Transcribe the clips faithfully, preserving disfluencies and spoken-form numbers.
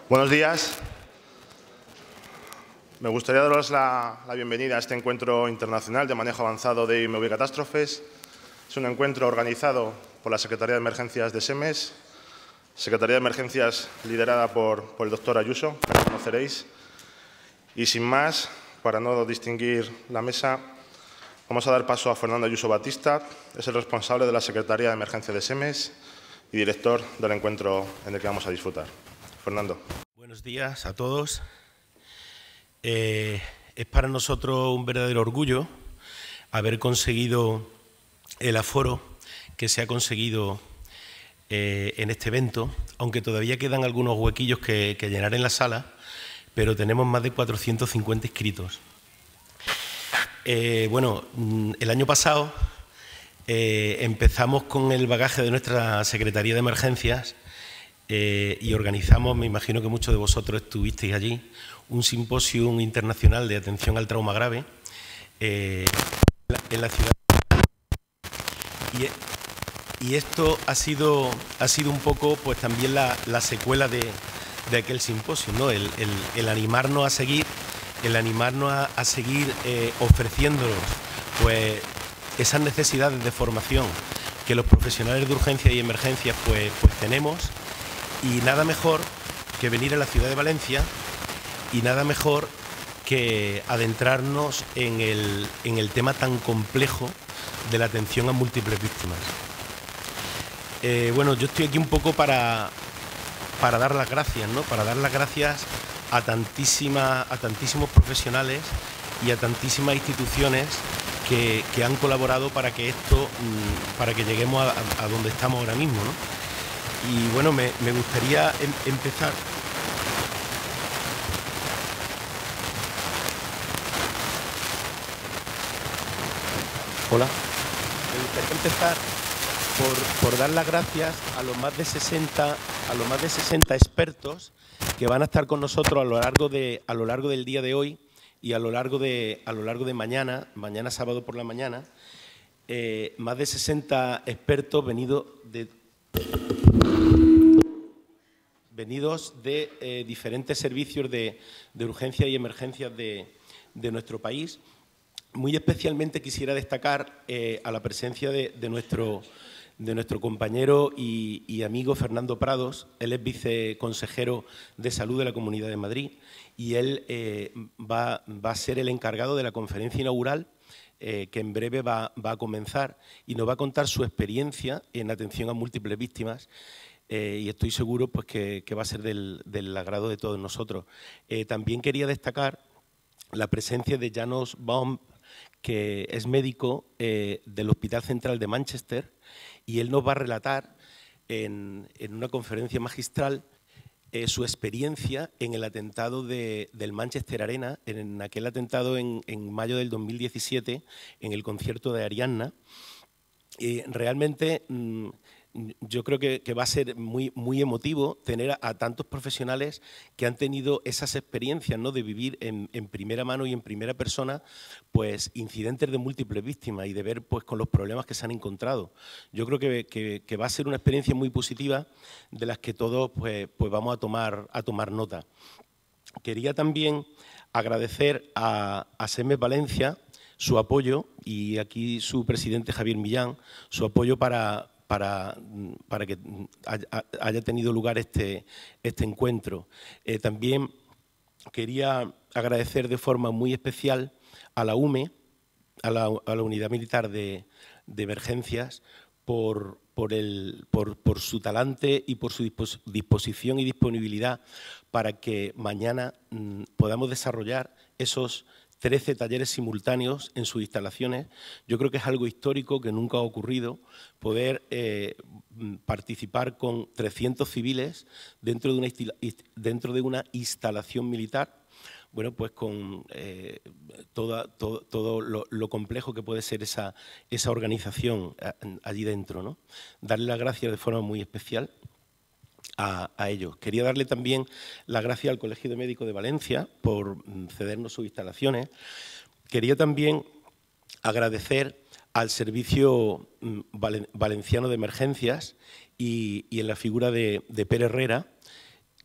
Buenos días. Me gustaría daros la, la bienvenida a este encuentro internacional de manejo avanzado de I M V catástrofes. Es un encuentro organizado por la Secretaría de Emergencias de SEMES, Secretaría de Emergencias liderada por, por el doctor Ayuso, que lo conoceréis. Y sin más, para no distinguir la mesa, vamos a dar paso a Fernando Ayuso Batista. Es el responsable de la Secretaría de Emergencia de SEMES y director del encuentro en el que vamos a disfrutar. Fernando. Buenos días a todos. Eh, es para nosotros un verdadero orgullo haber conseguido el aforo que se ha conseguido eh, en este evento, aunque todavía quedan algunos huequillos que, que llenar en la sala, pero tenemos más de cuatrocientos cincuenta inscritos. Eh, bueno, el año pasado eh, empezamos con el bagaje de nuestra Secretaría de Emergencias eh, y organizamos, me imagino que muchos de vosotros estuvisteis allí, un simposio internacional de atención al trauma grave eh, en la ciudad. Y, y esto ha sido, ha sido un poco pues también la, la secuela de, de aquel simposio, ¿no? el, el, el animarnos a seguir, el animarnos a, a seguir eh, ofreciéndonos pues, esas necesidades de formación que los profesionales de urgencia y emergencias pues, pues tenemos, y nada mejor que venir a la ciudad de Valencia y nada mejor que adentrarnos en el, en el tema tan complejo de la atención a múltiples víctimas. Eh, bueno, yo estoy aquí un poco para, para dar las gracias, ¿no? Para dar las gracias a, tantísima, a tantísimos profesionales y a tantísimas instituciones que, que han colaborado para que esto, para que lleguemos a, a donde estamos ahora mismo, ¿no? Y bueno, me, me gustaría em, empezar. Hola. Me gustaría empezar por, por dar las gracias a los más de sesenta, a los más de sesenta expertos que van a estar con nosotros a lo largo de, a lo largo del día de hoy y a lo largo de, a lo largo de mañana, mañana sábado por la mañana, eh, más de sesenta expertos venidos de venidos de eh, diferentes servicios de, de urgencia y emergencias de, de nuestro país. Muy especialmente quisiera destacar eh, a la presencia de, de, nuestro, de nuestro compañero y, y amigo Fernando Prados. Él es viceconsejero de Salud de la Comunidad de Madrid y él eh, va, va a ser el encargado de la conferencia inaugural eh, que en breve va, va a comenzar y nos va a contar su experiencia en atención a múltiples víctimas. Eh, y estoy seguro pues, que, que va a ser del, del agrado de todos nosotros. Eh, también quería destacar la presencia de Janos Baum, que es médico eh, del Hospital Central de Manchester, y él nos va a relatar en, en una conferencia magistral eh, su experiencia en el atentado de, del Manchester Arena, en aquel atentado en, en mayo del dos mil diecisiete, en el concierto de Arianna. Y realmente mmm, yo creo que, que va a ser muy, muy emotivo tener a, a tantos profesionales que han tenido esas experiencias, ¿no? De vivir en, en primera mano y en primera persona pues, incidentes de múltiples víctimas y de ver pues, con los problemas que se han encontrado. Yo creo que, que, que va a ser una experiencia muy positiva de las que todos pues, pues vamos a tomar, a tomar nota. Quería también agradecer a, a SEMES Valencia su apoyo, y aquí su presidente Javier Millán, su apoyo para, para, para que haya tenido lugar este, este encuentro. Eh, también quería agradecer de forma muy especial a la U M E, a la, a la Unidad Militar de, de Emergencias, por, por, el, por, por su talante y por su disposición y disponibilidad para que mañana mmm, podamos desarrollar esos trece talleres simultáneos en sus instalaciones. Yo creo que es algo histórico que nunca ha ocurrido, poder eh, participar con trescientos civiles dentro de una, dentro de una instalación militar, bueno, pues con eh, toda, todo, todo lo, lo complejo que puede ser esa, esa organización allí dentro, ¿no? Darle las gracias de forma muy especial A, a ellos. Quería darle también las gracias al Colegio de Médicos de Valencia por cedernos sus instalaciones. Quería también agradecer al Servicio Valenciano de Emergencias y, y en la figura de, de Pere Herrera,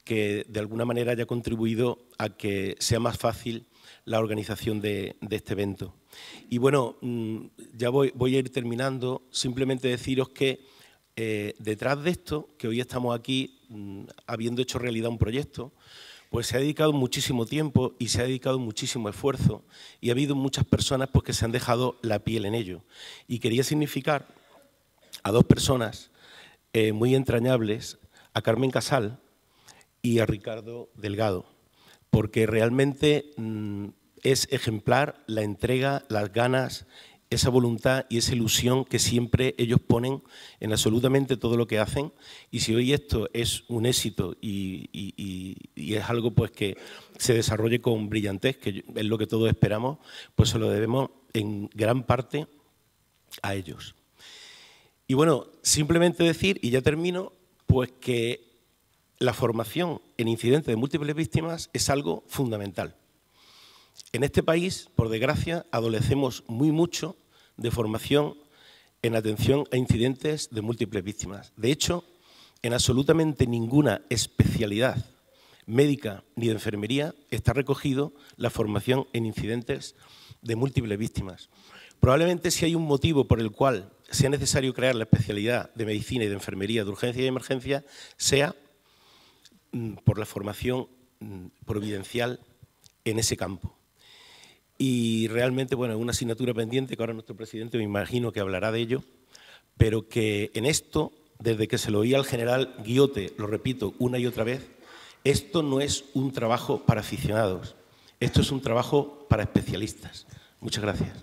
que de alguna manera haya contribuido a que sea más fácil la organización de, de este evento. Y bueno, ya voy, voy a ir terminando. Simplemente deciros que eh, detrás de esto, que hoy estamos aquí habiendo hecho realidad un proyecto, pues se ha dedicado muchísimo tiempo y se ha dedicado muchísimo esfuerzo y ha habido muchas personas pues, que se han dejado la piel en ello. Y quería significar a dos personas eh, muy entrañables, a Carmen Casal y a Ricardo Delgado, porque realmente mmm, es ejemplar la entrega, las ganas, esa voluntad y esa ilusión que siempre ellos ponen en absolutamente todo lo que hacen. Y si hoy esto es un éxito y, y, y, y es algo pues, que se desarrolle con brillantez, que es lo que todos esperamos, pues se lo debemos en gran parte a ellos. Y bueno, simplemente decir, y ya termino, pues que la formación en incidentes de múltiples víctimas es algo fundamental. En este país, por desgracia, adolecemos muy mucho de formación en atención a incidentes de múltiples víctimas. De hecho, en absolutamente ninguna especialidad médica ni de enfermería está recogido la formación en incidentes de múltiples víctimas. Probablemente si hay un motivo por el cual sea necesario crear la especialidad de medicina y de enfermería de urgencia y emergencia, sea por la formación providencial en ese campo. Y realmente, bueno, es una asignatura pendiente que ahora nuestro presidente me imagino que hablará de ello, pero que en esto, desde que se lo oí al general Guiote, lo repito una y otra vez, esto no es un trabajo para aficionados, esto es un trabajo para especialistas. Muchas gracias.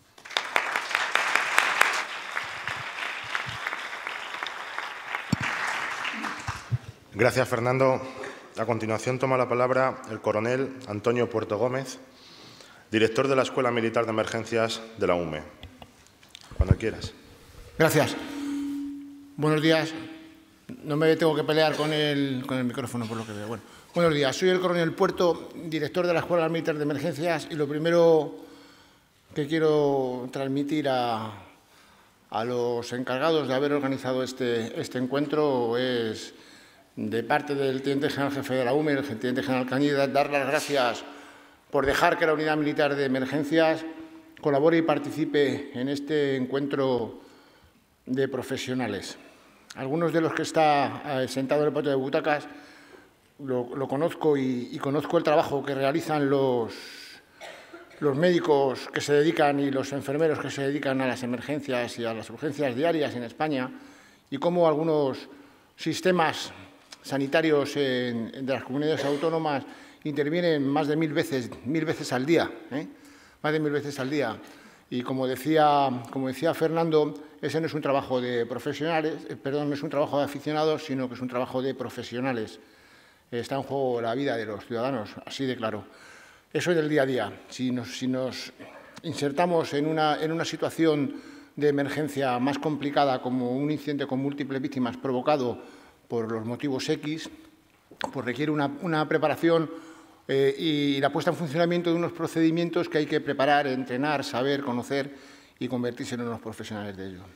Gracias, Fernando. A continuación toma la palabra el coronel Antonio Puerto Gómez, director de la Escuela Militar de Emergencias de la U M E. Cuando quieras. Gracias. Buenos días. No me tengo que pelear con el, con el micrófono, por lo que veo. Bueno, buenos días. Soy el coronel Puerto, director de la Escuela Militar de Emergencias, y lo primero que quiero transmitir a, a los encargados de haber organizado este, este encuentro es, de parte del teniente general jefe de la U M E, el teniente general Cañida, dar las gracias por dejar que la Unidad Militar de Emergencias colabore y participe en este encuentro de profesionales. Algunos de los que está eh, sentados en el patio de butacas lo, lo conozco y, y conozco el trabajo que realizan los, los médicos que se dedican y los enfermeros que se dedican a las emergencias y a las urgencias diarias en España y cómo algunos sistemas sanitarios en, en de las comunidades autónomas intervienen más de mil veces, mil veces al día, ¿eh? más de mil veces al día. Y como decía, como decía Fernando, ese no es un trabajo de profesionales, eh, perdón, no es un trabajo de aficionados, sino que es un trabajo de profesionales. Está en juego la vida de los ciudadanos, así de claro. Eso es del día a día. Si nos, si nos insertamos en una, en una situación de emergencia más complicada, como un incidente con múltiples víctimas provocado por los motivos X, pues requiere una, una preparación eh, y la puesta en funcionamiento de unos procedimientos que hay que preparar, entrenar, saber, conocer y convertirse en unos profesionales de ello.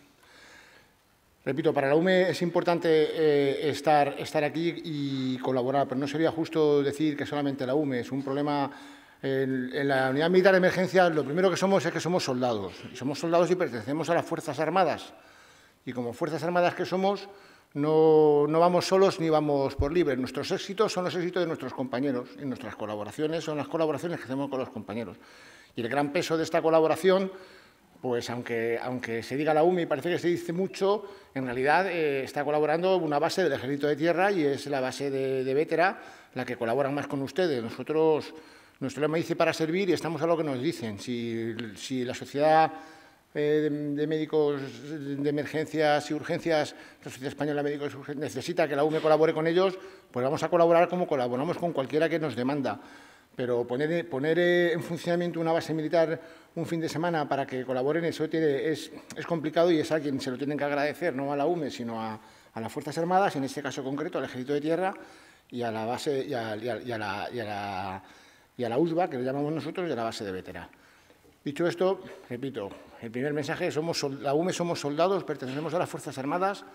Repito, para la U M E es importante eh, estar, estar aquí y colaborar, pero no sería justo decir que solamente la U M E es un problema. En, en la Unidad Militar de Emergencias lo primero que somos es que somos soldados. Y somos soldados y pertenecemos a las Fuerzas Armadas. Y como Fuerzas Armadas que somos, No, no vamos solos ni vamos por libre. Nuestros éxitos son los éxitos de nuestros compañeros y nuestras colaboraciones son las colaboraciones que hacemos con los compañeros. Y el gran peso de esta colaboración, pues aunque, aunque se diga la U M E y parece que se dice mucho, en realidad eh, está colaborando una base del Ejército de Tierra y es la base de, de Vétera la que colabora más con ustedes. Nosotros, nuestro lema dice para servir y estamos a lo que nos dicen. Si, si la sociedad De, de médicos de emergencias y urgencias, la Sociedad Española de Médicos y Urgencias necesita que la U M E colabore con ellos, pues vamos a colaborar como colaboramos con cualquiera que nos demanda. Pero poner, poner en funcionamiento una base militar un fin de semana para que colaboren, eso tiene, es, es complicado y es a quien se lo tienen que agradecer, no a la U M E, sino a, a las Fuerzas Armadas, en este caso concreto al Ejército de Tierra y a la base y a, y a, y a la, y a la, y a la U S B A, que lo llamamos nosotros, y a la base de Vétera. Dicho esto, repito, el primer mensaje, somos, la U M E somos soldados, pertenecemos a las Fuerzas Armadas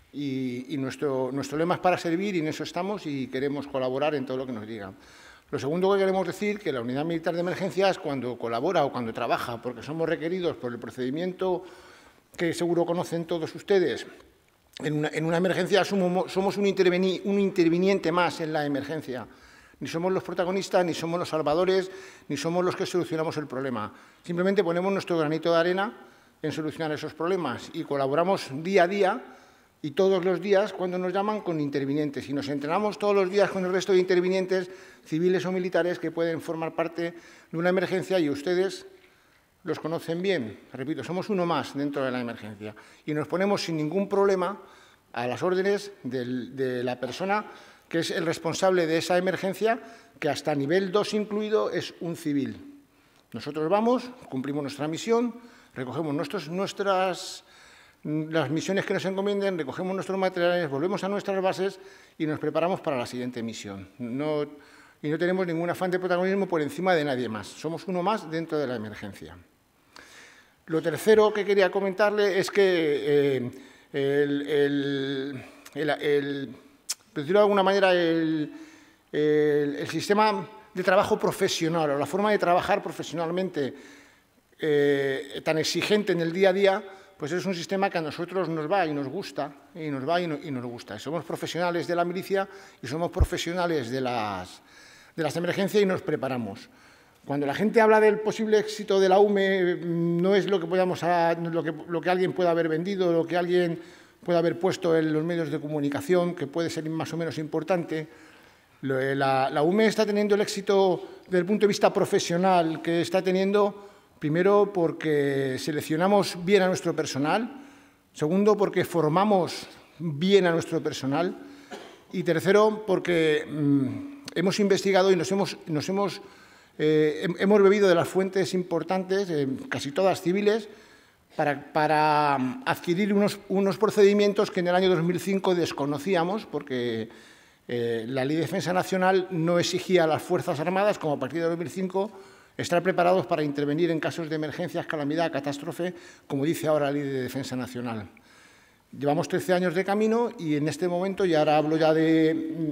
Y, y nuestro, nuestro lema es para servir y en eso estamos y queremos colaborar en todo lo que nos digan. Lo segundo que queremos decir es que la Unidad Militar de Emergencias, cuando colabora o cuando trabaja, porque somos requeridos por el procedimiento que seguro conocen todos ustedes, en una, en una emergencia somos, somos un, interveni, un interviniente más en la emergencia. Ni somos los protagonistas, ni somos los salvadores, ni somos los que solucionamos el problema. Simplemente ponemos nuestro granito de arena en solucionar esos problemas y colaboramos día a día y todos los días cuando nos llaman con intervinientes. Y nos entrenamos todos los días con el resto de intervinientes, civiles o militares, que pueden formar parte de una emergencia y ustedes los conocen bien. Repito, somos uno más dentro de la emergencia y nos ponemos sin ningún problema a las órdenes del, de la persona que es el responsable de esa emergencia, que hasta nivel dos incluido es un civil. Nosotros vamos, cumplimos nuestra misión, recogemos nuestros, nuestras, las misiones que nos encomienden, recogemos nuestros materiales, volvemos a nuestras bases y nos preparamos para la siguiente misión. No, y no tenemos ningún afán de protagonismo por encima de nadie más. Somos uno más dentro de la emergencia. Lo tercero que quería comentarle es que eh, el, el, el, el, por decirlo de alguna manera, el, el, el sistema de trabajo profesional o la forma de trabajar profesionalmente eh, tan exigente en el día a día, pues es un sistema que a nosotros nos va y nos gusta, y nos va y, no, y nos gusta. Somos profesionales de la milicia y somos profesionales de las, de las emergencias y nos preparamos. Cuando la gente habla del posible éxito de la U M E, no es lo que, podamos a, lo que, lo que alguien pueda haber vendido, lo que alguien pueda haber puesto en los medios de comunicación, que puede ser más o menos importante. La, la U M E está teniendo el éxito desde el punto de vista profesional que está teniendo, primero porque seleccionamos bien a nuestro personal, segundo porque formamos bien a nuestro personal y tercero porque mmm, hemos investigado y nos hemos, nos hemos, eh, hemos bebido de las fuentes importantes, eh, casi todas civiles, para, para adquirir unos, unos procedimientos que en el año dos mil cinco desconocíamos porque eh, la Ley de Defensa Nacional no exigía a las Fuerzas Armadas, como a partir de dos mil cinco, estar preparados para intervenir en casos de emergencias, calamidad, catástrofe, como dice ahora la Ley de Defensa Nacional. Llevamos trece años de camino y en este momento, y ahora hablo ya de,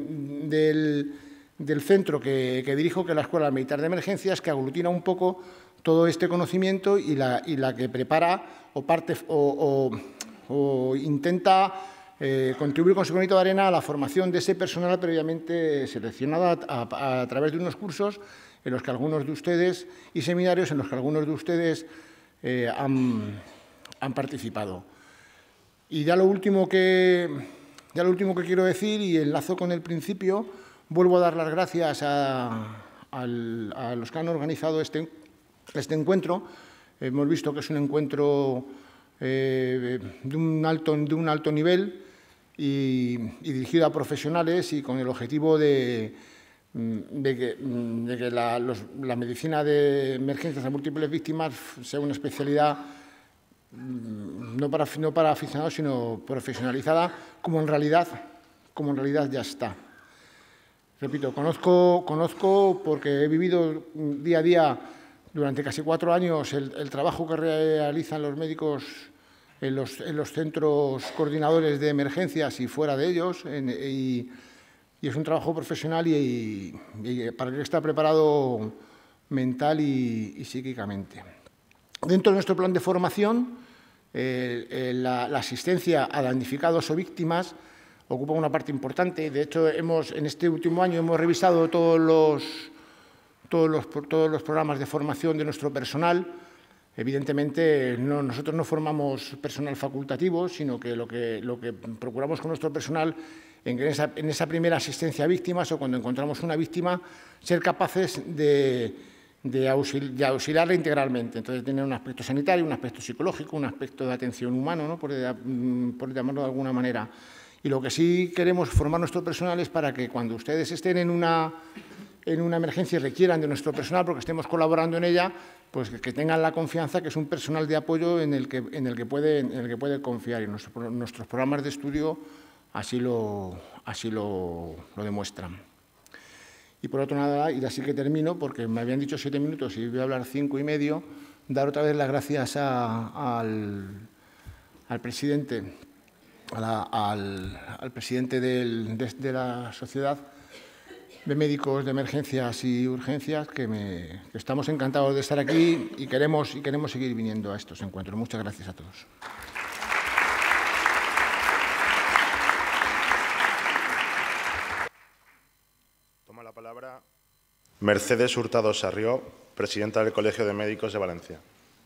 del, del centro que, que dirijo, que es la Escuela Militar de Emergencias, que aglutina un poco todo este conocimiento y la, y la que prepara o, parte, o, o, o intenta eh, contribuir con su granito de arena a la formación de ese personal previamente seleccionado a, a, a través de unos cursos en los que algunos de ustedes, y seminarios en los que algunos de ustedes eh, han, han participado. Y ya lo, último que, ya lo último que quiero decir, y enlazo con el principio, vuelvo a dar las gracias a, a, a los que han organizado este, este encuentro. Hemos visto que es un encuentro eh, de, un alto, de un alto nivel y, y dirigido a profesionales y con el objetivo de de que, de que la, los, la medicina de emergencias a múltiples víctimas sea una especialidad no para, no para aficionados, sino profesionalizada, como en realidad, como en realidad ya está. Repito, conozco, conozco porque he vivido día a día durante casi cuatro años el, el trabajo que realizan los médicos en los, en los centros coordinadores de emergencias y fuera de ellos, en, y Y es un trabajo profesional y, y, y para el que está preparado mental y, y psíquicamente. Dentro de nuestro plan de formación, eh, eh, la, la asistencia a damnificados o víctimas ocupa una parte importante. De hecho, hemos, en este último año hemos revisado todos los, todos los, todos los programas de formación de nuestro personal. Evidentemente, no, nosotros no formamos personal facultativo, sino que lo, que lo que procuramos con nuestro personal en esa, en esa primera asistencia a víctimas o cuando encontramos una víctima, ser capaces de, de, auxil, de auxiliarla integralmente. Entonces, tener un aspecto sanitario, un aspecto psicológico, un aspecto de atención humano, ¿no? por, por llamarlo de alguna manera. Y lo que sí queremos formar nuestro personal es para que cuando ustedes estén en una, en una emergencia y requieran de nuestro personal, porque estemos colaborando en ella, pues que tengan la confianza que es un personal de apoyo en el que, en el que, puede, en el que puede confiar. Y nuestro, nuestros programas de estudio así lo, así lo, lo demuestran. Y por otro lado, y así que termino, porque me habían dicho siete minutos y voy a hablar cinco y medio, dar otra vez las gracias a, al, al presidente a la, al, al presidente del, de, de la Sociedad de Médicos de Emergencias y Urgencias, que, me, que estamos encantados de estar aquí y queremos, y queremos seguir viniendo a estos encuentros. Muchas gracias a todos. Toma la palabra Mercedes Hurtado Sarrió, presidenta del Colegio de Médicos de Valencia.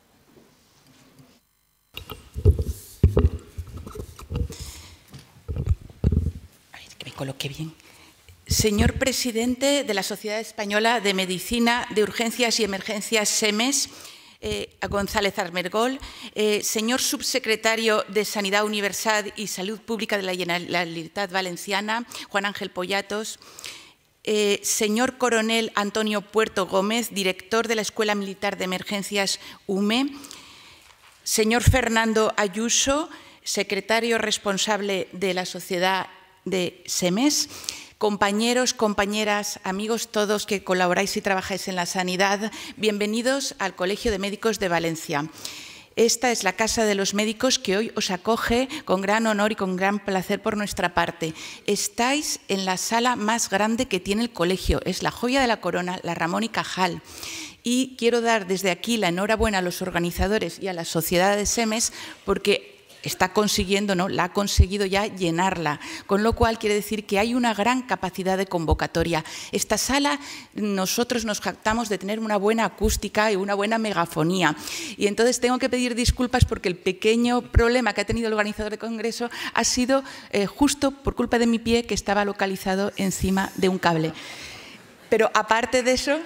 A ver, que me coloque bien. Señor presidente de la Sociedad Española de Medicina de Urgencias y Emergencias SEMES, eh, González Armergol, eh, señor subsecretario de Sanidad Universal y Salud Pública de la Generalitat Valenciana, Juan Ángel Pollatos, eh, señor coronel Antonio Puerto Gómez, director de la Escuela Militar de Emergencias U M E, señor Fernando Ayuso, secretario responsable de la Sociedad de SEMES, compañeros, compañeras, amigos todos que colaboráis y trabajáis en la sanidad, bienvenidos al Colegio de Médicos de Valencia. Esta es la Casa de los Médicos que hoy os acoge con gran honor y con gran placer por nuestra parte. Estáis en la sala más grande que tiene el colegio, es la joya de la corona, la Ramón y Cajal. Y quiero dar desde aquí la enhorabuena a los organizadores y a la Sociedad de SEMES porque está consiguiendo, ¿no? La ha conseguido ya llenarla, con lo cual quiere decir que hay una gran capacidad de convocatoria. Esta sala, nosotros nos jactamos de tener una buena acústica y una buena megafonía. Y entonces tengo que pedir disculpas porque el pequeño problema que ha tenido el organizador de congreso ha sido eh, justo por culpa de mi pie que estaba localizado encima de un cable. Pero aparte de eso...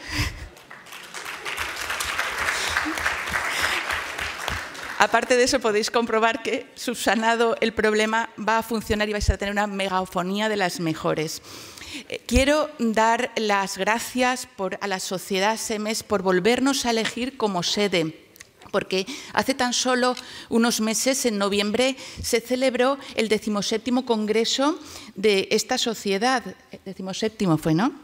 Aparte de eso, podéis comprobar que, subsanado el problema, va a funcionar y vais a tener una megafonía de las mejores. Quiero dar las gracias por, a la Sociedad SEMES por volvernos a elegir como sede, porque hace tan solo unos meses, en noviembre, se celebró el decimoséptimo congreso de esta sociedad. Decimoséptimo fue, ¿no?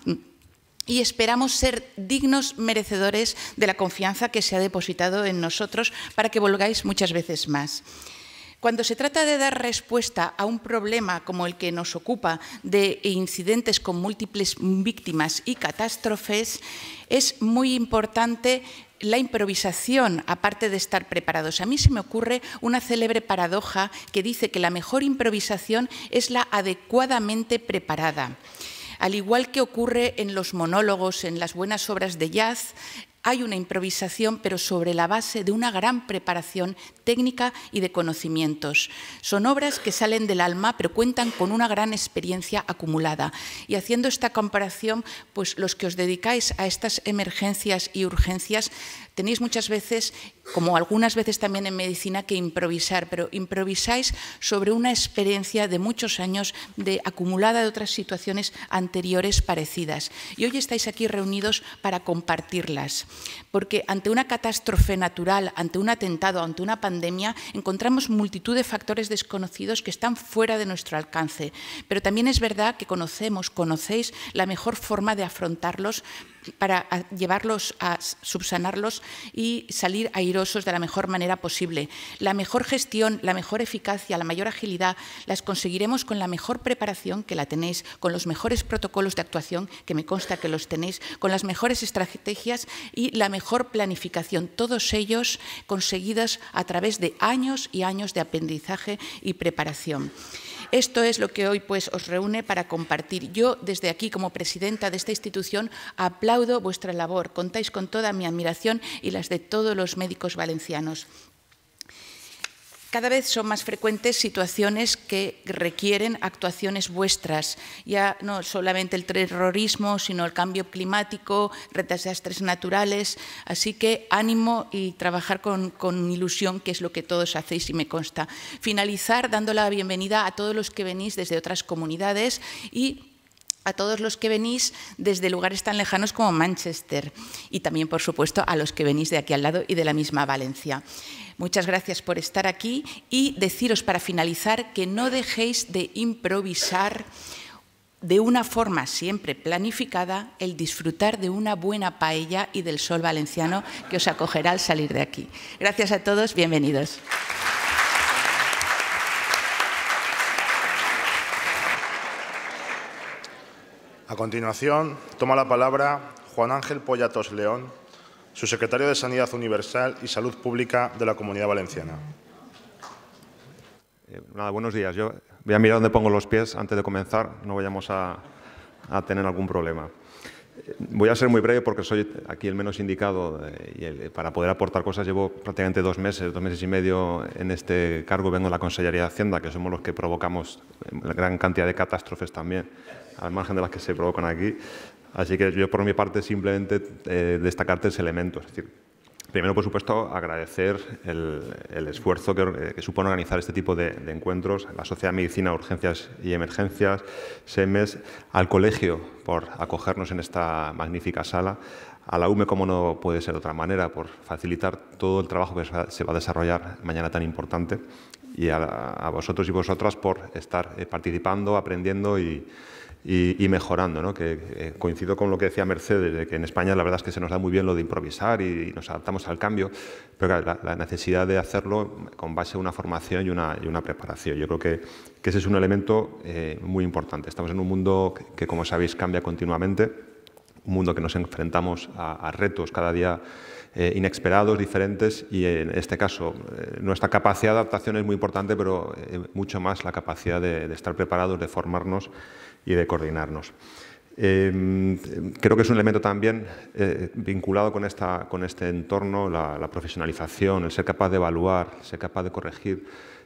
Y esperamos ser dignos merecedores de la confianza que se ha depositado en nosotros para que volgáis muchas veces más. Cuando se trata de dar respuesta a un problema como el que nos ocupa de incidentes con múltiples víctimas y catástrofes, es muy importante la improvisación, aparte de estar preparados. A mí se me ocurre una célebre paradoja que dice que la mejor improvisación es la adecuadamente preparada. Al igual que ocurre en los monólogos, en las buenas obras de jazz, hay una improvisación, pero sobre la base de una gran preparación técnica y de conocimientos. Son obras que salen del alma, pero cuentan con una gran experiencia acumulada. Y haciendo esta comparación, pues los que os dedicáis a estas emergencias y urgencias, tenéis muchas veces, como algunas veces también en medicina, que improvisar, pero improvisáis sobre una experiencia de muchos años de acumulada de otras situaciones anteriores parecidas. Y hoy estáis aquí reunidos para compartirlas, porque ante una catástrofe natural, ante un atentado, ante una pandemia, encontramos multitud de factores desconocidos que están fuera de nuestro alcance. Pero también es verdad que conocemos, conocéis la mejor forma de afrontarlos para llevarlos a subsanarlos y salir airosos de la mejor manera posible. La mejor gestión, la mejor eficacia, la mayor agilidad las conseguiremos con la mejor preparación, que la tenéis, con los mejores protocolos de actuación, que me consta que los tenéis, con las mejores estrategias y la mejor planificación, todos ellos conseguidos a través de años y años de aprendizaje y preparación. Esto es lo que hoy pues, os reúne para compartir. Yo, desde aquí, como presidenta de esta institución, aplaudo vuestra labor. Contáis con toda mi admiración y las de todos los médicos valencianos. Cada vez son más frecuentes situaciones que requieren actuaciones vuestras, ya no solamente el terrorismo, sino el cambio climático, desastres naturales. Así que ánimo y trabajar con, con ilusión, que es lo que todos hacéis y me consta. Finalizar dando la bienvenida a todos los que venís desde otras comunidades y a todos los que venís desde lugares tan lejanos como Manchester y también, por supuesto, a los que venís de aquí al lado y de la misma Valencia. Muchas gracias por estar aquí y deciros para finalizar que no dejéis de improvisar de una forma siempre planificada el disfrutar de una buena paella y del sol valenciano que os acogerá al salir de aquí. Gracias a todos, bienvenidos. A continuación, toma la palabra Juan Ángel Poyatos León, subsecretario de Sanidad Universal y Salud Pública de la Comunidad Valenciana. Eh, nada, buenos días. Yo voy a mirar dónde pongo los pies antes de comenzar, no vayamos a, a tener algún problema. Eh, voy a ser muy breve porque soy aquí el menos indicado eh, y el, para poder aportar cosas. Llevo prácticamente dos meses, dos meses y medio en este cargo. Vengo de la Consellería de Hacienda, que somos los que provocamos la gran cantidad de catástrofes también, al margen de las que se provocan aquí. Así que yo, por mi parte, simplemente eh, destacar tres elementos. Es decir, primero, por supuesto, agradecer el, el esfuerzo que, que supone organizar este tipo de, de encuentros, la Sociedad de Medicina, Urgencias y Emergencias, SEMES, al colegio por acogernos en esta magnífica sala, a la U M E, como no puede ser de otra manera, por facilitar todo el trabajo que se va a desarrollar mañana tan importante, y a, a vosotros y vosotras por estar eh, participando, aprendiendo y Y, y mejorando, ¿no? Que eh, coincido con lo que decía Mercedes, de que en España la verdad es que se nos da muy bien lo de improvisar y, y nos adaptamos al cambio, pero la, la necesidad de hacerlo con base a una formación y una, y una preparación. Yo creo que, que ese es un elemento eh, muy importante. Estamos en un mundo que, que, como sabéis, cambia continuamente, un mundo que nos enfrentamos a, a retos cada día eh, inesperados, diferentes, y en este caso eh, nuestra capacidad de adaptación es muy importante, pero eh, mucho más la capacidad de, de estar preparados, de formarnos y de coordinarnos. Eh, creo que es un elemento también eh, vinculado con, esta, con este entorno, la, la profesionalización, el ser capaz de evaluar, ser capaz de corregir,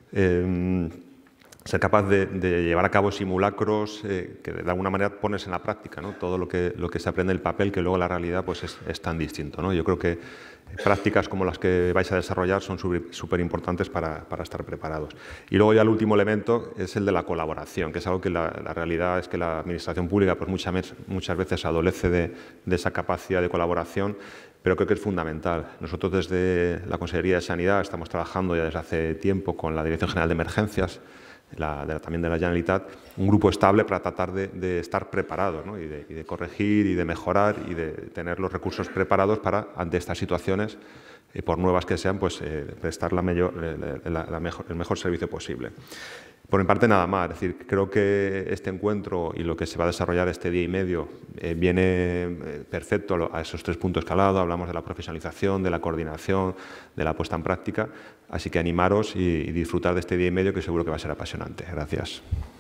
eh, ser capaz de, de llevar a cabo simulacros eh, que de alguna manera pones en la práctica, ¿no? Todo lo que, lo que se aprende en el papel, que luego la realidad pues es, es tan distinto, ¿no? Yo creo que prácticas como las que vais a desarrollar son súper importantes para, para estar preparados. Y luego ya el último elemento es el de la colaboración, que es algo que la, la realidad es que la Administración Pública pues muchas, muchas veces adolece de, de esa capacidad de colaboración, pero creo que es fundamental. Nosotros desde la Consellería de Sanidad estamos trabajando ya desde hace tiempo con la Dirección General de Emergencias, La, de, también de la Generalitat, un grupo estable para tratar de, de estar preparados, ¿no? y, de, y de corregir y de mejorar y de tener los recursos preparados para, ante estas situaciones, eh, por nuevas que sean, pues eh, prestar la mayor, la, la mejor, el mejor servicio posible. Por mi parte, nada más. Es decir, creo que este encuentro y lo que se va a desarrollar este día y medio eh, viene eh, perfecto a esos tres puntos que he hablado. Hablamos de la profesionalización, de la coordinación, de la puesta en práctica. Así que animaros y, y disfrutar de este día y medio, que seguro que va a ser apasionante. Gracias.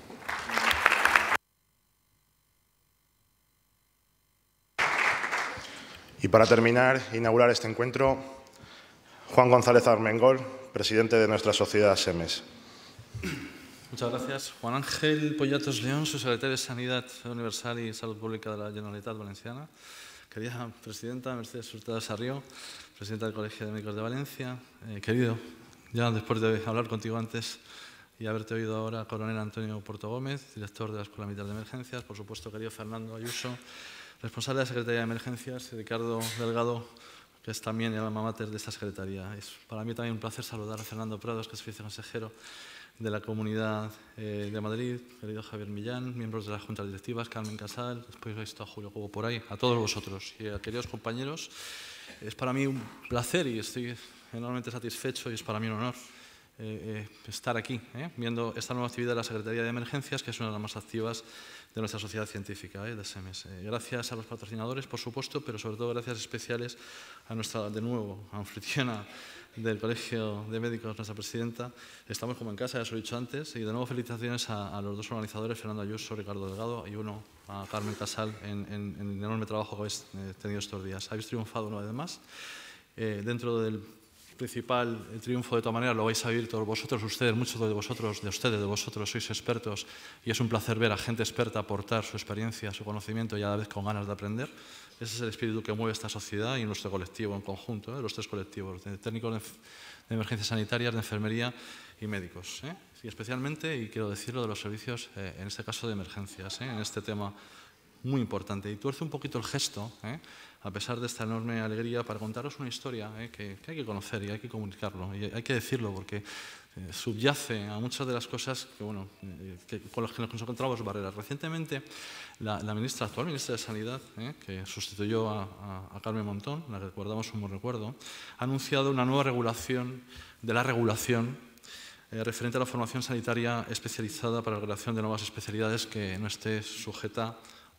Y para terminar, inaugurar este encuentro, Juan González Armengol, presidente de nuestra sociedad SEMES. Muchas gracias. Juan Ángel Poyatos León, subsecretario de Sanidad Universal y Salud Pública de la Generalitat Valenciana. Querida presidenta Mercedes Hurtado Sarrió, presidenta del Colegio de Médicos de Valencia. Eh, querido, ya después de hablar contigo antes y haberte oído ahora, coronel Antonio Porto Gómez, director de la Escuela Militar de Emergencias. Por supuesto, querido Fernando Ayuso, responsable de la Secretaría de Emergencias. Y Ricardo Delgado, que es también el alma mater de esta secretaría. Es para mí también un placer saludar a Fernando Prados, que es viceconsejero de la Comunidad eh, de Madrid, querido Javier Millán, miembros de las juntas directivas, Carmen Casal, después he visto a Julio Cobo por ahí, a todos vosotros y a queridos compañeros. Es para mí un placer y estoy enormemente satisfecho y es para mí un honor eh, eh, estar aquí, eh, viendo esta nueva actividad de la Secretaría de Emergencias, que es una de las más activas de nuestra sociedad científica, eh, de SEMES. Eh, gracias a los patrocinadores, por supuesto, pero sobre todo gracias especiales a nuestra, de nuevo, anfitriona del Colegio de Médicos, nuestra presidenta. Estamos como en casa, ya os lo he dicho antes, y de nuevo felicitaciones a, a los dos organizadores, Fernando Ayuso, Ricardo Delgado, y uno a Carmen Casal, en, en, en el enorme trabajo que habéis eh, tenido estos días. Habéis triunfado una vez más. Eh, dentro del principal el triunfo, de todas maneras, lo vais a vivir todos vosotros, ustedes, muchos de vosotros, de ustedes, de vosotros, sois expertos, y es un placer ver a gente experta aportar su experiencia, su conocimiento, y a la vez con ganas de aprender. Ese es el espíritu que mueve esta sociedad y nuestro colectivo en conjunto, ¿eh? Los tres colectivos, de técnicos de emergencias sanitarias, de enfermería y médicos. ¿eh? Y especialmente, y quiero decirlo, de los servicios, eh, en este caso de emergencias, ¿eh? en este tema muy importante. Y tuerce un poquito el gesto, ¿eh? a pesar de esta enorme alegría, para contaros una historia ¿eh? que, que hay que conocer y hay que comunicarlo. Y hay que decirlo porque Eh, subyace a muchas de las cosas que, bueno, eh, que, con las que nos encontramos barreras. Recientemente, la, la ministra, actual ministra de Sanidad, eh, que sustituyó a, a, a Carmen Montón, la que guardamos un buen recuerdo, ha anunciado una nueva regulación de la regulación eh, referente a la formación sanitaria especializada para la creación de nuevas especialidades que no esté sujeta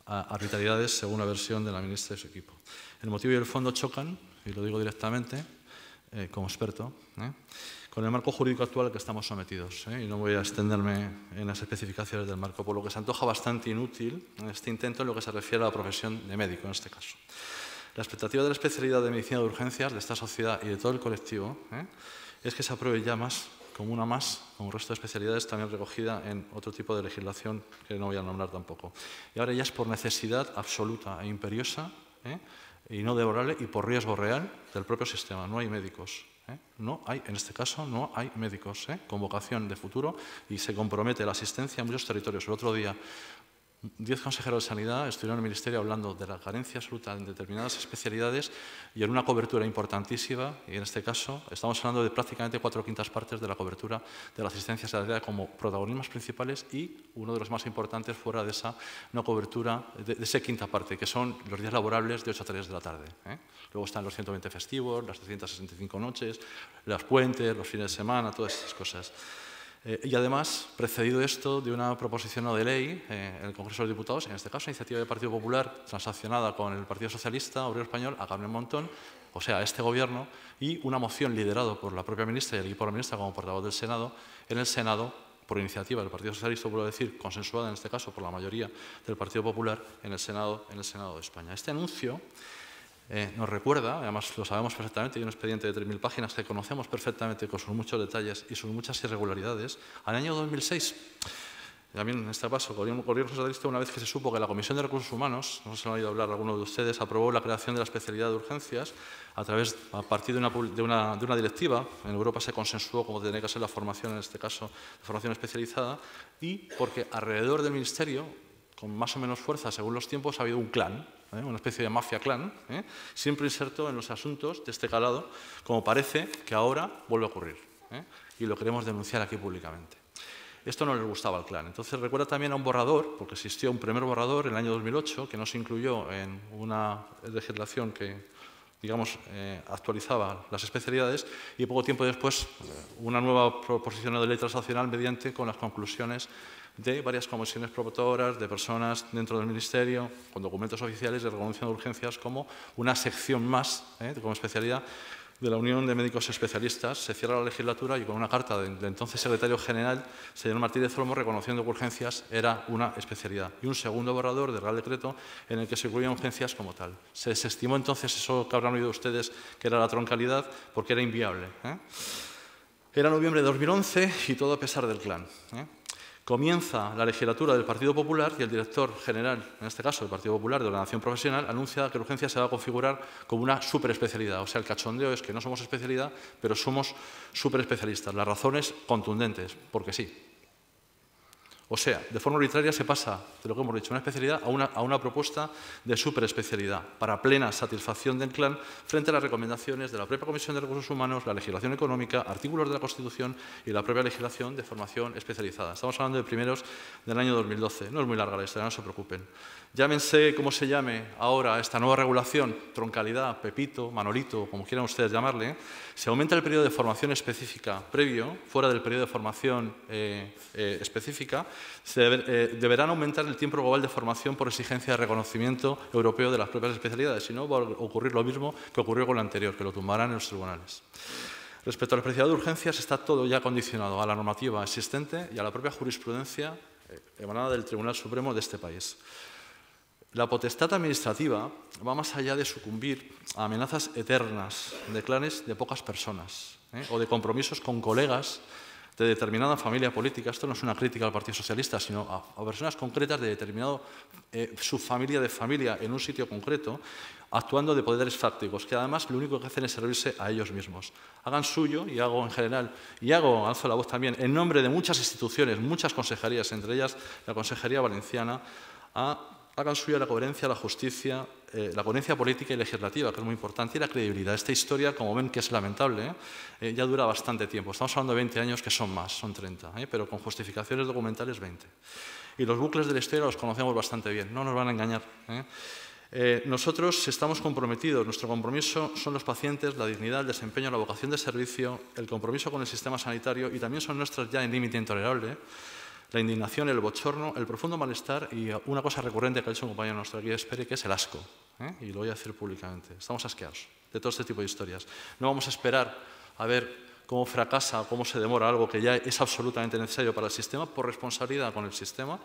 arbitrariedades según la versión de la ministra y su equipo. El motivo y el fondo chocan, y lo digo directamente, eh, como experto, ¿eh? con el marco jurídico actual al que estamos sometidos. ¿eh? Y no voy a extenderme en las especificaciones del marco, por lo que se antoja bastante inútil en este intento en lo que se refiere a la profesión de médico en este caso. La expectativa de la especialidad de medicina de urgencias de esta sociedad y de todo el colectivo ¿eh? es que se apruebe ya más, como una más, como el resto de especialidades también recogida en otro tipo de legislación que no voy a nombrar tampoco. Y ahora ya es por necesidad absoluta e imperiosa ¿eh? y no devorable y por riesgo real del propio sistema. No hay médicos. ¿eh? No hay, en este caso, no hay médicos ¿eh? con vocación de futuro y se compromete la asistencia en muchos territorios. El otro día, diez consejeros de Sanidad estuvieron en el Ministerio hablando de la carencia absoluta en determinadas especialidades y en una cobertura importantísima, y en este caso estamos hablando de prácticamente cuatro quintas partes de la cobertura de la asistencia sanitaria como protagonismos principales y uno de los más importantes fuera de esa no cobertura, de, de esa quinta parte, que son los días laborables de ocho a tres de la tarde. ¿eh? Luego están los ciento veinte festivos, las trescientas sesenta y cinco noches, los puentes, los fines de semana, todas esas cosas. Eh, y además, precedido esto de una proposición no de ley eh, en el Congreso de los Diputados, en este caso, iniciativa del Partido Popular, transaccionada con el Partido Socialista Obrero Español, a Carmen Montón, o sea, a este Gobierno, y una moción liderada por la propia ministra y el equipo de la ministra como portavoz del Senado, en el Senado, por iniciativa del Partido Socialista, vuelvo a decir, consensuada en este caso por la mayoría del Partido Popular, en el Senado, en el Senado de España. Este anuncio Eh, nos recuerda, además lo sabemos perfectamente, hay un expediente de tres mil páginas que conocemos perfectamente con sus muchos detalles y sus muchas irregularidades, al año dos mil seis. También en este paso, el Gobierno Socialista, una vez que se supo que la Comisión de Recursos Humanos, no se lo han oído hablar alguno de ustedes, aprobó la creación de la especialidad de urgencias a través, a partir de una, de una, de una directiva. En Europa se consensuó cómo tenía que ser la formación, en este caso, de formación especializada, y porque alrededor del Ministerio, con más o menos fuerza según los tiempos, ha habido un clan, ¿eh? una especie de mafia clan, ¿eh? siempre inserto en los asuntos de este calado, como parece que ahora vuelve a ocurrir. ¿eh? Y lo queremos denunciar aquí públicamente. Esto no les gustaba al clan. Entonces recuerda también a un borrador, porque existió un primer borrador en el año dos mil ocho, que no se incluyó en una legislación que, digamos, eh, actualizaba las especialidades, y poco tiempo después una nueva proposición de ley transaccional mediante con las conclusiones de varias comisiones promotoras, de personas dentro del Ministerio, con documentos oficiales de reconocimiento de urgencias como una sección más, ¿eh? como especialidad, de la Unión de Médicos Especialistas. Se cierra la legislatura y con una carta del de entonces secretario general, señor Martínez Olmo, reconociendo que urgencias era una especialidad. Y un segundo borrador de Real Decreto en el que se incluían urgencias como tal. Se desestimó entonces eso que habrán oído ustedes, que era la troncalidad, porque era inviable. ¿eh? Era noviembre de dos mil once y todo a pesar del clan. ¿eh? Comienza la legislatura del Partido Popular y el director general, en este caso del Partido Popular de Ordenación Profesional, anuncia que la urgencia se va a configurar como una superespecialidad. O sea, el cachondeo es que no somos especialidad, pero somos superespecialistas. Las razones contundentes, porque sí. O sea, de forma arbitraria se pasa de lo que hemos dicho, una especialidad a una, a una propuesta de superespecialidad para plena satisfacción del clan frente a las recomendaciones de la propia Comisión de Recursos Humanos, la legislación económica, artículos de la Constitución y la propia legislación de formación especializada. Estamos hablando de primeros del año dos mil doce. No es muy larga la historia, no se preocupen. Llámense como se llame ahora esta nueva regulación, troncalidad, Pepito, Manolito, como quieran ustedes llamarle, se aumenta el periodo de formación específica previo, fuera del periodo de formación eh, eh, específica, se debe, eh, deberán aumentar el tiempo global de formación por exigencia de reconocimiento europeo de las propias especialidades, si no va a ocurrir lo mismo que ocurrió con la anterior, que lo tumbarán en los tribunales. Respecto a la especialidad de urgencias, está todo ya condicionado a la normativa existente y a la propia jurisprudencia eh, emanada del Tribunal Supremo de este país. La potestad administrativa va más allá de sucumbir a amenazas eternas de clanes de pocas personas ¿eh? o de compromisos con colegas de determinada familia política. Esto no es una crítica al Partido Socialista, sino a, a personas concretas de determinada eh, subfamilia de familia en un sitio concreto, actuando de poderes fácticos, que además lo único que hacen es servirse a ellos mismos. Hagan suyo, y hago en general, y hago, alzo la voz también, en nombre de muchas instituciones, muchas consejerías, entre ellas la Consejería Valenciana, a hagan suya la coherencia, la justicia, eh, la coherencia política y legislativa, que es muy importante, y la credibilidad. Esta historia, como ven, que es lamentable, ¿eh? Eh, ya dura bastante tiempo. Estamos hablando de veinte años, que son más, son treinta, ¿eh? pero con justificaciones documentales veinte. Y los bucles de la historia los conocemos bastante bien, no nos van a engañar. ¿eh? Eh, nosotros estamos comprometidos, nuestro compromiso son los pacientes, la dignidad, el desempeño, la vocación de servicio, el compromiso con el sistema sanitario, y también son nuestras ya en límite intolerable, la indignación, el bochorno, el profundo malestar y una cosa recurrente que ha dicho un compañero nuestro aquí, espere, que es el asco. ¿eh? Y lo voy a decir públicamente. Estamos asqueados de todo este tipo de historias. No vamos a esperar a ver cómo fracasa, cómo se demora algo que ya es absolutamente necesario para el sistema, por responsabilidad con el sistema.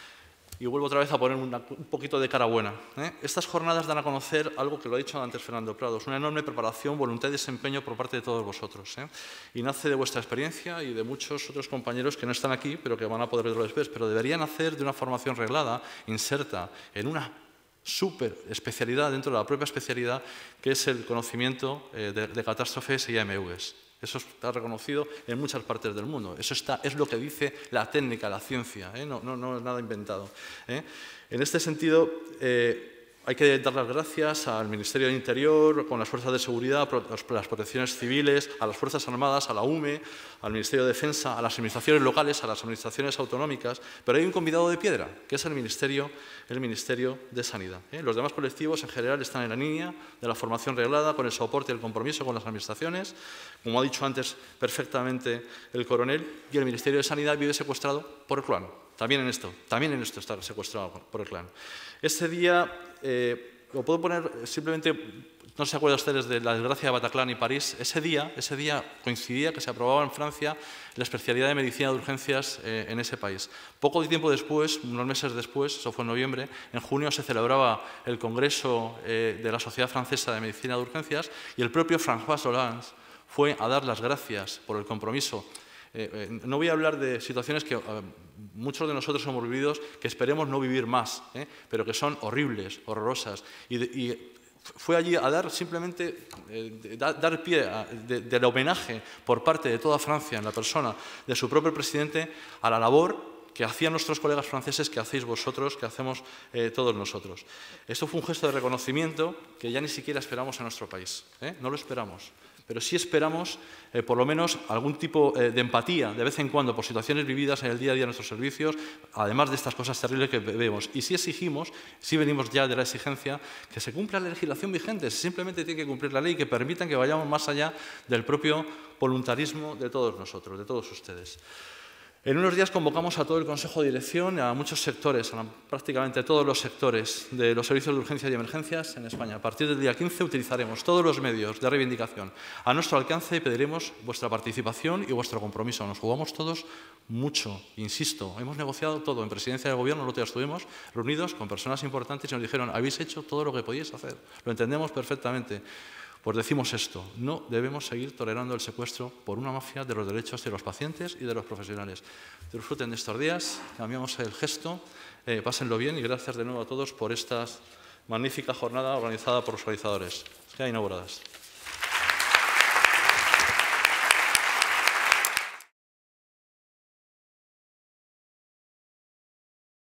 Y vuelvo otra vez a poner una, un poquito de cara buena. ¿eh? Estas jornadas dan a conocer algo que lo ha dicho antes Fernando Prados, una enorme preparación, voluntad y desempeño por parte de todos vosotros. ¿eh? Y nace de vuestra experiencia y de muchos otros compañeros que no están aquí, pero que van a poder verlo después. Pero debería nacer de una formación reglada, inserta en una súper especialidad dentro de la propia especialidad, que es el conocimiento eh, de, de catástrofes y A M Vs. Eso está reconocido en muchas partes del mundo. Eso está, es lo que dice la técnica, la ciencia, ¿eh? no, no, no es nada inventado. ¿eh? En este sentido, eh, hay que dar las gracias al Ministerio del Interior, con las fuerzas de seguridad, las protecciones civiles, a las Fuerzas Armadas, a la U M E, al Ministerio de Defensa, a las administraciones locales, a las administraciones autonómicas, pero hay un convidado de piedra, que es el Ministerio, el Ministerio de Sanidad. ¿eh? Los demás colectivos, en general, están en la línea de la formación reglada, con el soporte y el compromiso con las administraciones, como ha dicho antes perfectamente el coronel, y el Ministerio de Sanidad vive secuestrado por el clan. También en esto, también en esto está secuestrado por el clan. Este día, eh, lo puedo poner simplemente, no se acuerdan ustedes de la desgracia de Bataclan y París, ese día, ese día coincidía que se aprobaba en Francia la especialidad de medicina de urgencias eh, en ese país. Poco tiempo después, unos meses después, eso fue en noviembre, en junio se celebraba el Congreso eh, de la Sociedad Francesa de Medicina de Urgencias y el propio François Hollande fue a dar las gracias por el compromiso. Eh, eh, no voy a hablar de situaciones que eh, muchos de nosotros hemos vivido, que esperemos no vivir más, eh, pero que son horribles, horrorosas. Y, de, y fue allí a dar simplemente, eh, da, dar pie a, de, del homenaje por parte de toda Francia, en la persona de su propio presidente, a la labor que hacían nuestros colegas franceses, que hacéis vosotros, que hacemos eh, todos nosotros. Esto fue un gesto de reconocimiento que ya ni siquiera esperamos en nuestro país. ¿eh? No lo esperamos. Pero sí esperamos, eh, por lo menos, algún tipo eh, de empatía, de vez en cuando, por situaciones vividas en el día a día de nuestros servicios, además de estas cosas terribles que vemos. Y sí exigimos, sí venimos ya de la exigencia, que se cumpla la legislación vigente. Simplemente tiene que cumplir la ley y que permitan que vayamos más allá del propio voluntarismo de todos nosotros, de todos ustedes. En unos días convocamos a todo el Consejo de Dirección, a muchos sectores, a prácticamente todos los sectores de los servicios de urgencia y emergencias en España. A partir del día quince utilizaremos todos los medios de reivindicación a nuestro alcance y pediremos vuestra participación y vuestro compromiso. Nos jugamos todos mucho, insisto. Hemos negociado todo. En Presidencia del Gobierno nosotros estuvimos reunidos con personas importantes y nos dijeron, habéis hecho todo lo que podíais hacer. Lo entendemos perfectamente. Pues decimos esto, no debemos seguir tolerando el secuestro por una mafia de los derechos de los pacientes y de los profesionales. Disfruten de estos días, cambiamos el gesto, eh, pásenlo bien y gracias de nuevo a todos por esta magnífica jornada organizada por los organizadores. Que hay inauguradas.